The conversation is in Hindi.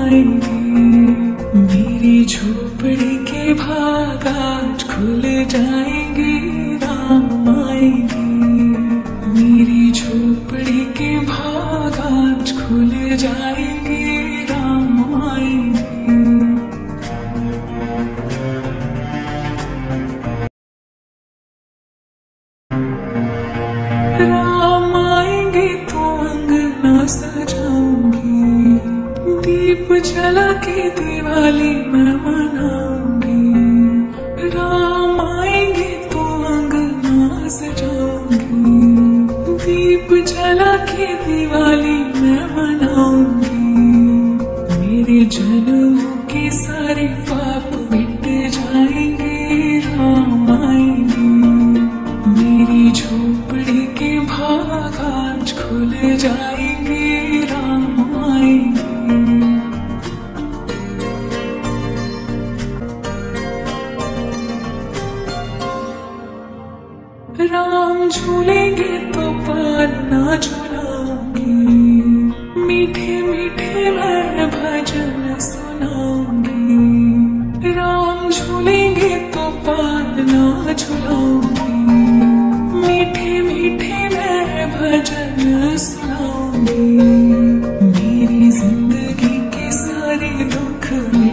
आएंगे, मेरी झोपड़ी के भाग आज खुल जाएंगे, राम आएंगे। मेरी झोपड़ी के भाग आज खुल जाएंगे, राम आएंगे। राम आएंगे तो अंगना सजाऊंगी, दीप जला के दिवाली मैं मनाऊंगी। राम आएंगे तो अंगना सजाऊंगी, दीप जला के दिवाली मैं मनाऊंगी। मेरे जन्मों के सारे पाप मिट जाएंगे, राम आएंगे। मेरी झोपड़ी के भाग आज खुल जाएंगे, राम आएंगे। राम झूलेंगे तो पालना झुलाऊंगी, मीठे मीठे मैं भजन सुनाऊंगी। राम झूलेंगे तो पालना झुलाऊंगी, मीठे मीठे मैं भजन सुनाऊंगी। मेरी जिंदगी के सारे दुख